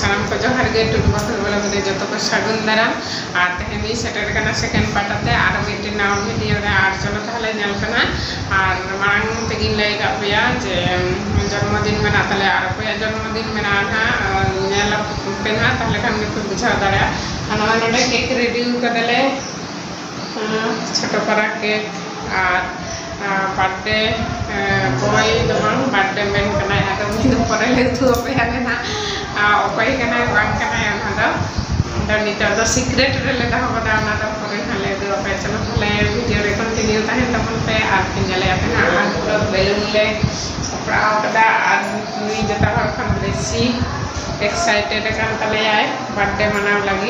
साराम को जोहार गे टुडू बाखर बोला बदे जो को सागुन दाराम और तेहनी सेटर कना सेकेंड पार्टते और मिट्टी नाव वीडियो रे और चलो ताहले नेल कना और मांग तेगिन लय का पेया जे जन्मदिन मेना ताले और पेया जन्मदिन मेना हा नेल पेना ताहले खान के बुझा दाड़ा अना नोडे केक रेडी कदले छोटो पारा केक और बर्थडे बॉय दबांग बर्थडे मेन कना है तो मुझे परे ले तू पे है ना ओपाई कना बांग कना है ना तो निता तो सीक्रेट रे ले दहो बता ना तो परे हले दो पे चलो हले वीडियो रे कंटिन्यू ताहे तमन पे आर पिंजले अपने आहार पूरा बैलून ले सप्राव कदा आर नुई जता हर खन बेसी excited kan tale ay birthday manaw lagi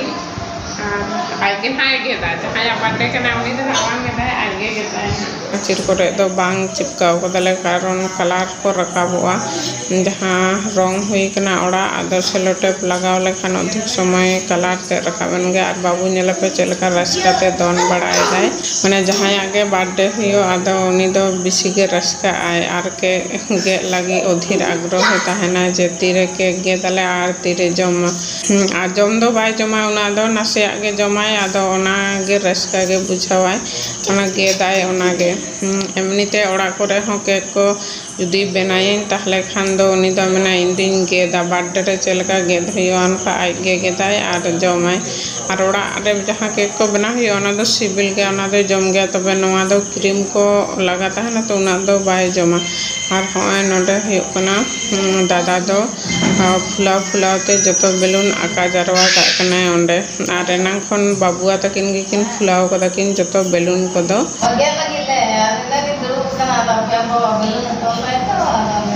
आगे हाय गे दा जहां बर्थडे के नाम नहीं रावण के दा आगे गे दा चिर कोरे दो बांग चिपकाव को दले कारण कलर को रकाबवा जहां रंग हुई कना ओड़ा आदर सेलो टेप लगाव लेखान अधिक समय कलर ते रकाबन गे आर बाबू नेला पे चलका रस्का ते दोन बड़ाय जाय माने जहां आगे बर्थडे हुयो आदो उनी दो बिसी गे रस्का आय आर के गे लगी अधीर आग्रह ताहेना जे तीरे के गे दले आर तीरे जम आ जम दो बाय जमा उना दो नासे आगे जमाय आदो ओना गे रस्का गे बुझावाय ओना गे दाय ओना गे एमनीते ओड़ा करे हो केक को जुदी बनायें ताहले खान दो उनी दो मेना इंदिन गे दा बर्थडे रे चलका गे धयो अनका आय गे दाय आर जमाय आर ओड़ा रे जहां केक को बना हुई ओना दो सिबिल गे ओना दो जम गे तबे नोआ दो क्रीम को लगा ताहना तो ओना दो बाय जमा और होय नोडे हुई कना दादा दो फुला फुलाते जतो बेलून आका जारवा का कना ओंडे आर एनांग खन बाबुआ तकिन गे किन फुलाव कदा किन जतो बेलून को दो आगे लगी ले लगी दुरुप कना दा पे बेलून तो ले तो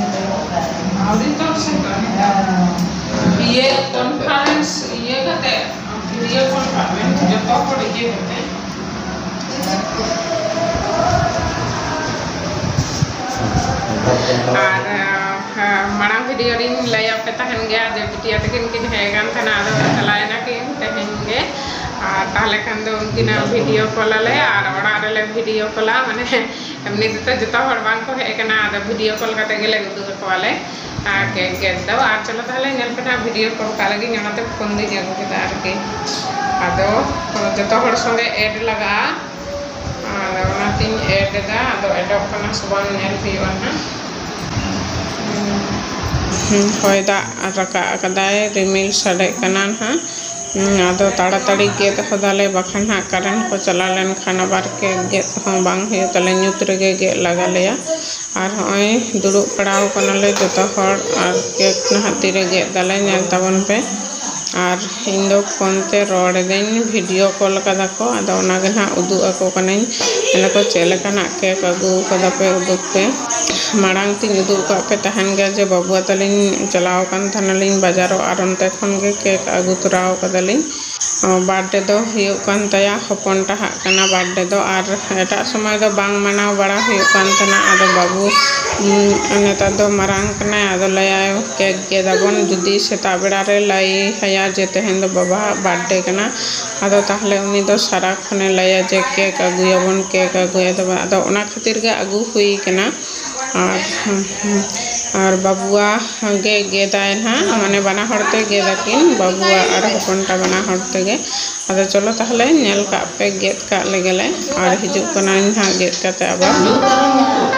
आउरी तो से ये कॉन्फ्रेंस ये कते वीडियो कॉन्फ्रेंस जतो को ये कते और मांग वीडियो रिन लया पे तहन गया जे बिटिया तकिन किन है गान थना आदो चलाय ना कि तहन गे और ताहले खान दो उनकी ना वीडियो कॉल ले और ओड़ा रे ले वीडियो कॉल माने एमनी तो जतो हर बांग को है कना आदो वीडियो कॉल कते गेले उदु को वाले के गेट दो और चलो ताहले नेल पे वीडियो कॉल का लगी नाते फोन दी जगो के आर के आदो जतो हर संगे ऐड लगा और ओना तीन ऐड दा आदो एडॉप कना सुबन नेल पियो ना होय दा रका कदाय रिमिल सडे कना हा आदो ताड़ाताड़ी गेद होदाले बखान हा करंट को चला लेन खाना बार के गेद हो बांग हे तले न्यूत रे गे लगा लिया और होय दुरु पड़ाव कनले जतो हर और केक ना हाथी रे गे दले नेल तबन पे और इन दो फोन ते रोड देन वीडियो कॉल कदा को आदो ओना गे ना उदु ako कनई एला को चेले कना केक अगु कदा पे उदुक पे मांग तीन उदु का पे तहन गे जे बाबुआ तलिन चलाव कान थनलिन बाजारो और उनते खन गे केक अगु तराव कदलिन बर्थडे दो हुयो कान तया हपन टा कना बर्थडे दो और एटा समय दो बांग मनाव बड़ा हुयो कान तना आदो बाबू नेता दो मारांग कना आदो लयाय केक गे दाबन जुदी सेता बेड़ा रे लाई हया जे तेहन दो बाबा बर्थडे कना आदो ताहले उनी दो सारा खने लया जे केक अगुयाबन केक अगुया दो आदो ओना खातिर गे अगु हुई कना और बाबुआ गे गे दाय ना माने बना हड़ते गे दकिन बाबुआ और हपनटा बना हड़ते गे आदो चलो ताहले नेल का पे गेट का लेगेले और हिजु कना ना गेट काते आबा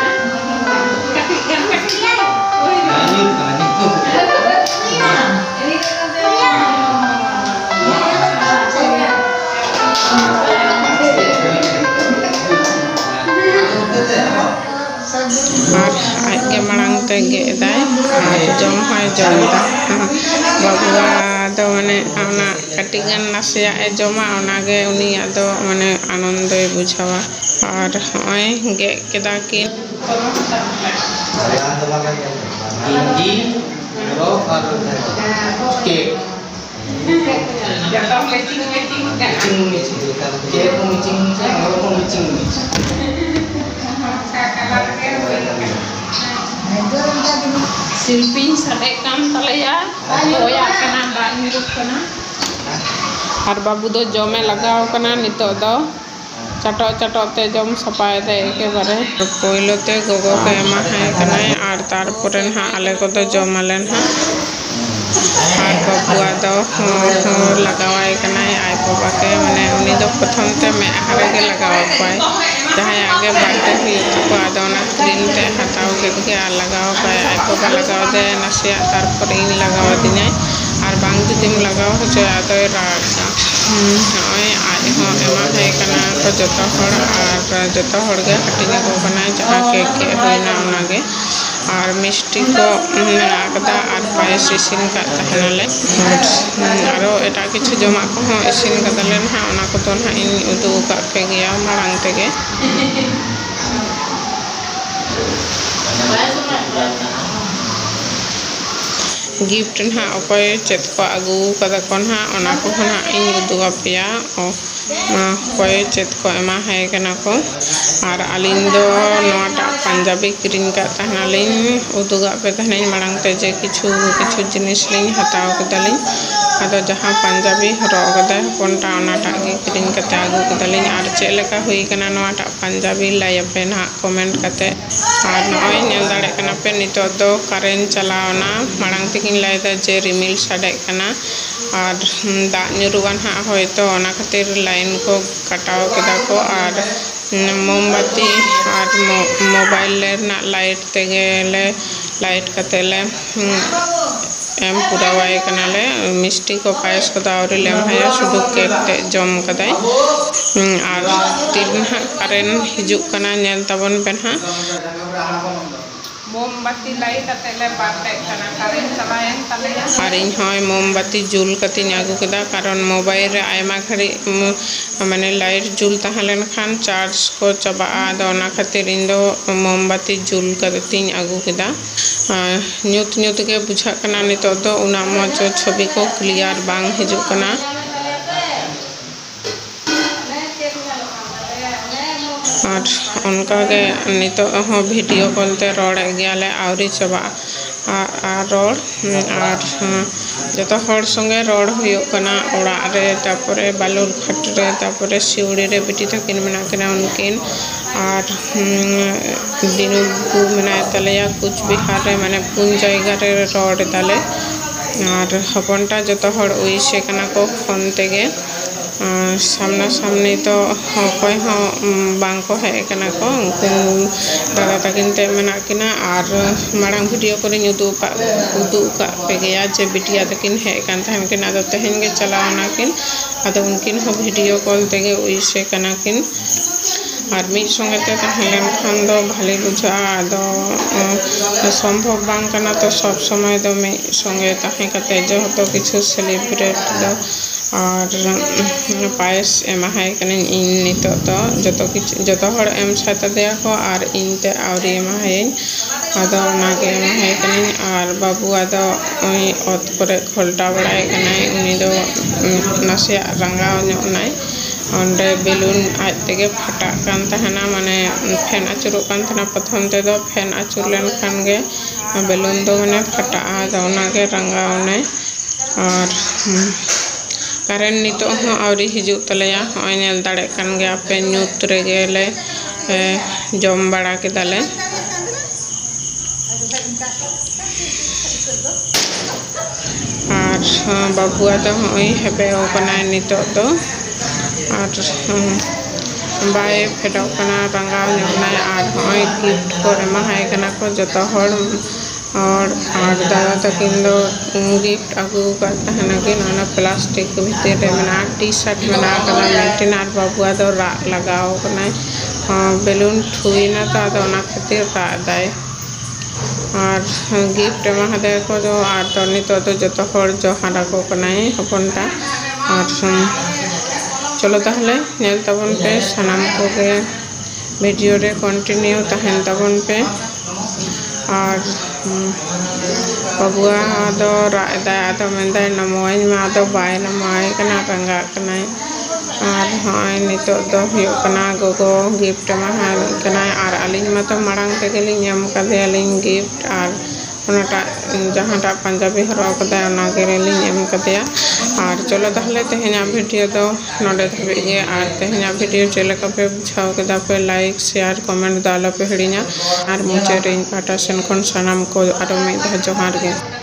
और आगे मांग ते गे दाय जम है जम दा बाबुआ दो माने आना कटिगन नासिया ए जमा ओना गे उनी आदो माने आनंद बुझावा और होय गे केदा कि इंजी रो और केक जतो मैचिंग मैचिंग केक मैचिंग से और मैचिंग शिल्पी सडे काम तलया होया कना दाग निरुक कना और बाबू दो जमे लगाव कना नितो दो चटो चटो ते जम सपाय दे के बारे पहले ते गोगो के एमा है कना और तार परे हा आले को तो जमालेन हा और बाबुआ लगावाय कनाय आय बाबा के माने उनी दो प्रथम ते मेहा रे लगावा पाए जहां आगे बाटे हुई आदो ना क्रीम ते हटाओ के लगावा पाए आय बाबा लगावा दे नसिया तारपर इन लगावा दिने और बांग जुदिम लगावा हो जे आदो रासा नय आज हो एमा है कना तो जतो हड़ और जतो हड़ गे हटिने को बनाए जहां के होइना उनागे और मिष्टी को आकदा और पायस इसिन का तहनाले आरो एटा किछु जमा को हो इसिन कदले ना ओना को तो ना इन उदु का पे गया मांग तेगे गिफ्ट ना अकोय चेत को आगु कदा को ना ओना को ना इन उदु पेया कोय चेत को एमा है कना को और अलिंग दो नोटा पंजाबी क्रीम का तहनालिन उदुगा पे तहनाइन मांग ते जे किछु जिनिस लिन हटाव कदलिन आदो जहां पंजाबी रोगदा कोनटा ओनाटा गे क्रीम कते आगु कदलिन और चेलेका हुई कना नोटा पंजाबी लाई पे ना कमेंट कते और नय नेल दाड़े कना पे नितो दो करेंट चलावना मांग तिकिन लाइदा जे रिमिल साडे कना और दा न्युरुवान हा होयतो ओना खातिर लाइन को कटाव केदा को और मोमबत्ती और मोबाइल ना लाइट तेगेले लाइट कतेले एम पूरा वाई कनाले मिष्टी को पायस को दावरी लेम है शुद्ध केक ते जम कदाय और तीन करेन हिजुक कना नेल तबन पेन मोमबत्ती लाइट कतेले बाटे कना करेन चलायन तलेया और इन होय मोमबत्ती जुल कति आगु केदा कारण मोबाइल रे आयमा घड़ी माने लाइट जुल तहलेन खान चार्ज को चबा आदोना खातिर इन दो मोमबत्ती जुल कति आगु केदा न्यूत न्यूत के बुझा कना नितो दो उना मज छवि को क्लियर बांग हिजुक कना और उनका के नितो हो वीडियो कॉल ते रोड़े गयाले आवरी चबा रोड़ और जतो हर संगे रोड़ हुयो कना ओड़ा रे तापरे बालुर घाट रे तापरे सिउड़ी रे बिटी तकिन मेना कना उनकिन और दिनु को मेना तलेया कुछ बिहार रे माने पुन जायगा रे रोड़ ताले और हपनटा जतो हर ओई से कना को फोन तेगे सामना सामने तो कोई हो बांको है कना को दादा तकिन ते मेना किना और मांग वीडियो करे उदु का पे गया जे बिटिया तकिन है कान तहन किन आदो तहन गे चलावना किन आदो उनकिन हो वीडियो कॉल तेगे ओई से कना किन और मिट संगे ते तहलेन खान दो भाले बुझा आदो संभव बांग कना तो सब समय दो मी संगे तहे कते जो तो किछु सेलिब्रेट दो और पायस एमा है कने इन नितो तो जतो हर एम साता देया को और इन ते आवरी एमा है आदो नागे एमा है कने और बाबू आदो ओई ओत करे खोलटा बड़ाय कने उनी दो नसे रंगा नाय ओंडे बेलून आज तेगे फटा कान तहना माने फैन आचुरो कान तहना प्रथम ते दो फैन आचुर लेन खान गे बेलून दो माने फटा आदो नागे रंगा ओने और कारण नितो हो आवरी हिजु तलेया होय नेल दाड़े कान गे आपे न्यूत रे गेले जम बड़ा के दाले और बाबुआ तो होय हेबे ओकना नितो तो और बाय फेडो कना रंगा नेना और होय गिफ्ट को एमा है कना को जतो हर और दादा तकिन दो गिफ्ट आगु करता है ना कि ना प्लास्टिक भीतर में टी शर्ट में मेंटेन और बाबुआ दो रा लगाओ कना बेलून ठुई ना तो ना खातिर रा दाय और गिफ्ट में दे को जो और तो नितो तो जतो हर जो हाडा को कनाय हपनटा और चलो ताहले नेल तबन पे सनाम को गे वीडियो रे कंटिन्यू तहन तबन पे और बाबुआ आदो रायदा आदो मेंदा नमोय मा आदो बाय नमाय कना रंगा कना और हाय नितो दो हुयो कना गोगो गिफ्ट मा हाल कना और अलिन मा तो मांग ते गेली नेम कदे अलिन गिफ्ट और ओनाटा जहांटा पंजाबी हरो कदा ओना गेली नेम कदया और चलो ताहले तेहना वीडियो दो नडे धबे गे और तेहना वीडियो चले पे बुझाव कदा पे लाइक शेयर कमेंट दाला पे हिड़िया और मुझे रेन पाटा सेन खन सनाम को आरो में जोहार गे।